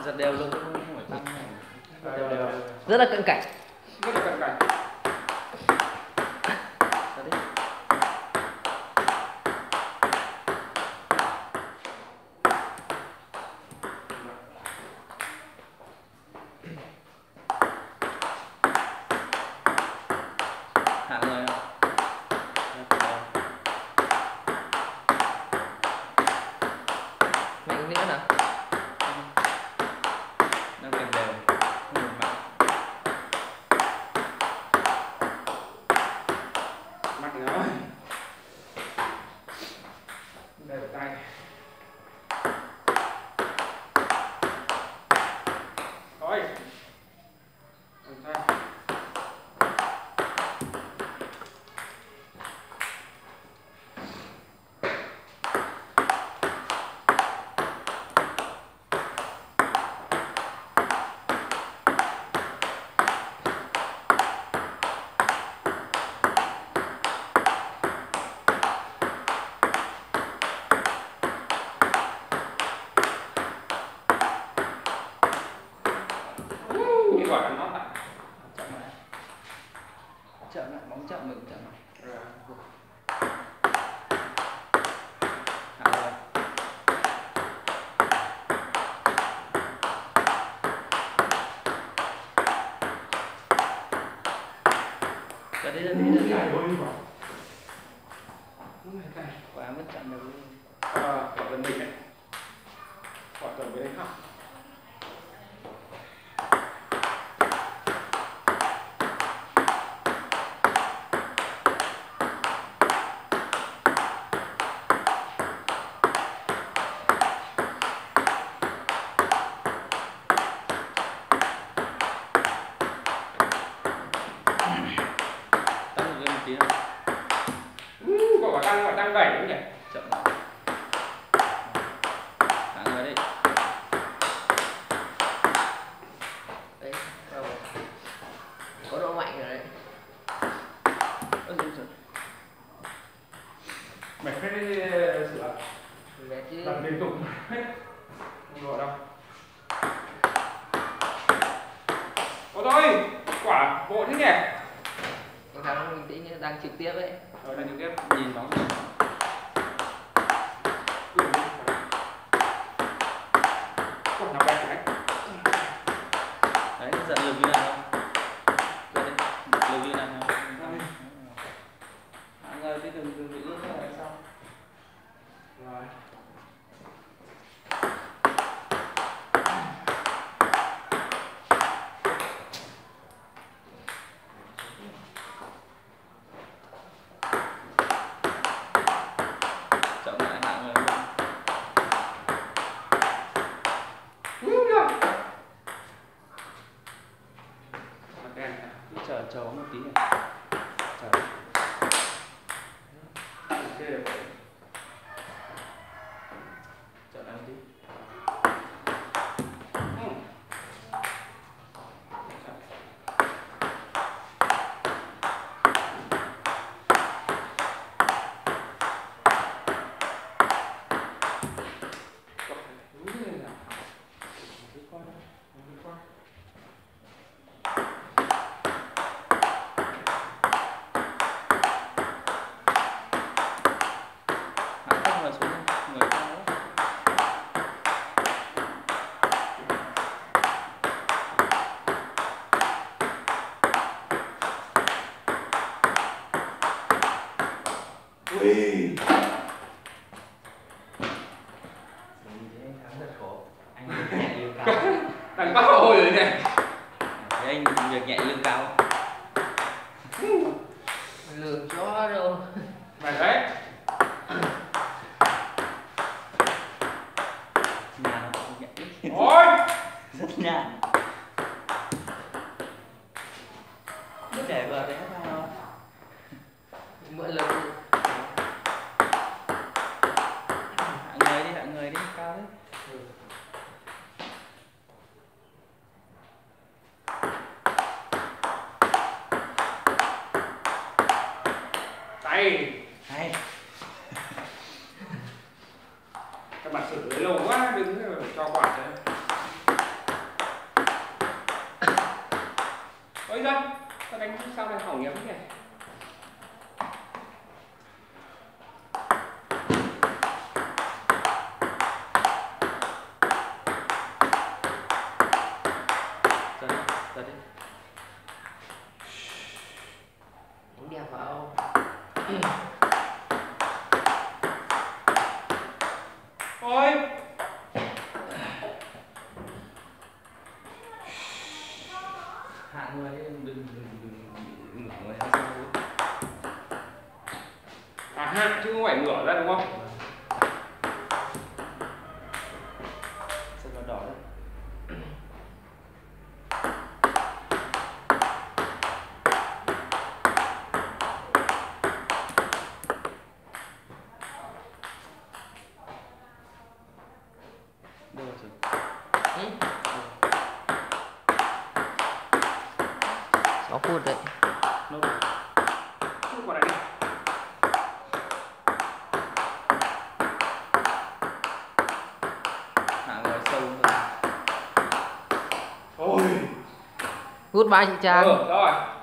Giật đều luôn, không phải tăng. Đều đều. Rất là cận cảnh. Rất là cận cảnh. Giật đi. Hạ người. Mạnh nữa nào. Đang kèm đều. Không được mạnh. Mạnh rồi. Đây tay. Rồi. Tay. Cái quả nó lại Chậm lại, bóng chậm mình chậm lại. Hạ rồi. Ra đi, ra đi, ra đi. Quả mất chậm đầu luôn. quả gần mình đấy. Quả gần với đấy không? Tăng một tí nữa. Quả tăng gãy nữa nhỉ? Chậm lại. Hạ người đi. Đấy, có độ mạnh rồi đấy. Mày phải sửa. Mệt chứ. Làm liên tục hết. Không gọi đâu. Ôi thôi, quả bộ thế nhỉ? Cái thằng mình tí nữa đang trực tiếp ấy. Rồi đang trực tiếp. Nhìn bóng. Quả nào bẹt đấy. Đấy, giận lực như nào không? Đây, lực như nào không? Hạ người đi, đừng bị ướt nữa là xong. Rồi. Chậm lại, hạ người luôn. Chờ một tí này. Chờ. Chờ lại một tí. Hạ thấp người xuống, người cao đó. Ui. Thắng rất khổ. Anh nhẹ lương cao. Thằng bác ôi rồi này. Thế anh việc nhẹ lương cao. Lương chó đâu. Mày đấy. Nhàn nhẹ. Ôi. Rất nhàn. Để vào đấy vào. Mỗi lần hạ người đi cao đấy. Hay. Hay. Các bạn xử lý lâu quá, đừng cho quả đấy. Ôi ra, ta đánh sao này hỏng nhắm nhỉ? Giật đi. Đánh đẹp vào. Ôi. Hạ người đừng ngửa người ra sau. À hạ chứ không phải ngửa ra đúng không? Sơn vào đỏ đấy. Đâu rồi? 6 phút đấy. Nốt. Cứ vào đây đi. Hạ người sâu hơn. Ôi. Goodbye chị Trang. Rồi.